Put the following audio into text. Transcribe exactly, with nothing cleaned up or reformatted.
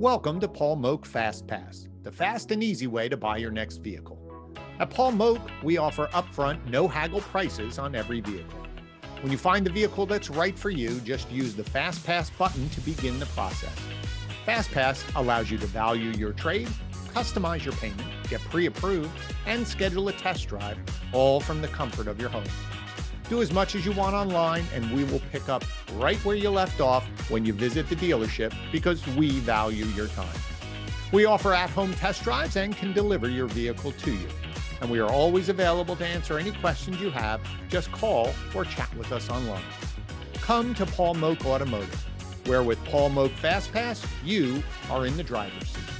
Welcome to Paul Moak Fast Pass, the fast and easy way to buy your next vehicle. At Paul Moak, we offer upfront, no haggle prices on every vehicle. When you find the vehicle that's right for you, just use the Fast Pass button to begin the process. Fast Pass allows you to value your trade, customize your payment, get pre-approved, and schedule a test drive, all from the comfort of your home. Do as much as you want online, and we will pick up right where you left off when you visit the dealership because we value your time. We offer at-home test drives and can deliver your vehicle to you. And we are always available to answer any questions you have. Just call or chat with us online. Come to Paul Moak Automotive, where with Paul Moak Fast Pass, you are in the driver's seat.